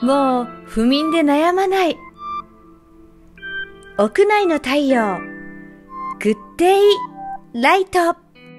もう不眠で悩まない。屋内の太陽、グッデイライト。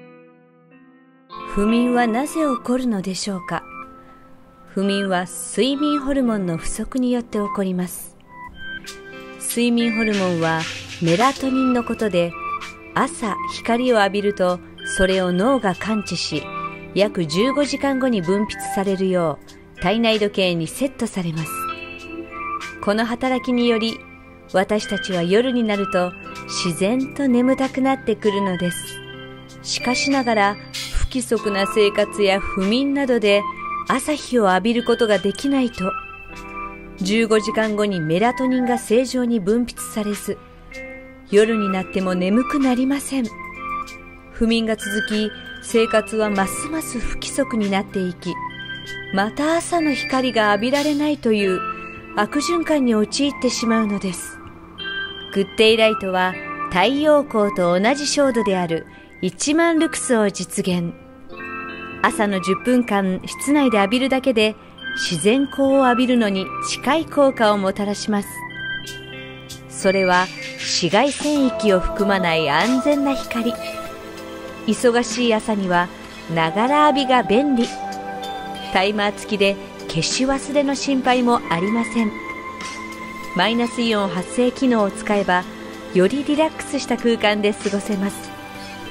不眠はなぜ起こるのでしょうか。不眠は睡眠ホルモンの不足によって起こります。睡眠ホルモンはメラトニンのことで、朝光を浴びるとそれを脳が感知し、約15時間後に分泌されるよう体内時計にセットされます。この働きにより、私たちは夜になると自然と眠たくなってくるのです。しかしながら、不規則な生活や不眠などで朝日を浴びることができないと、15時間後にメラトニンが正常に分泌されず、夜になっても眠くなりません。不眠が続き、生活はますます不規則になっていき、また朝の光が浴びられないという悪循環に陥ってしまうのです。グッデイライトは太陽光と同じ照度である1万ルクスを実現。朝の10分間室内で浴びるだけで自然光を浴びるのに近い効果をもたらします。それは紫外線域を含まない安全な光。忙しい朝にはながら浴びが便利。タイマー付きで消し忘れの心配もありません。マイナスイオン発生機能を使えば、よりリラックスした空間で過ごせます。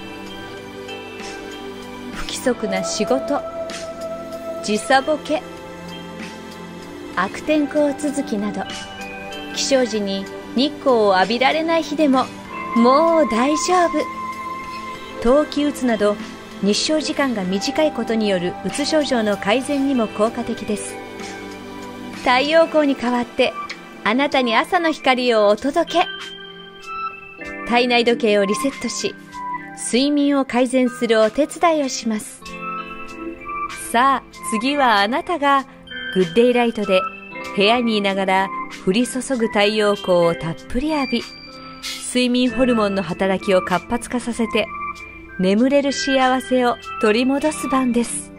不規則な仕事、時差ボケ、悪天候続きなど、起床時に日光を浴びられない日でももう大丈夫。冬季うつなど日照時間が短いことによるうつ症状の改善にも効果的です。太陽光に代わってあなたに朝の光をお届け。体内時計をリセットし、睡眠を改善するお手伝いをします。さあ、次はあなたがグッデイライトで部屋にいながら降り注ぐ太陽光をたっぷり浴び、睡眠ホルモンの働きを活発化させて、眠れる幸せを取り戻す番です。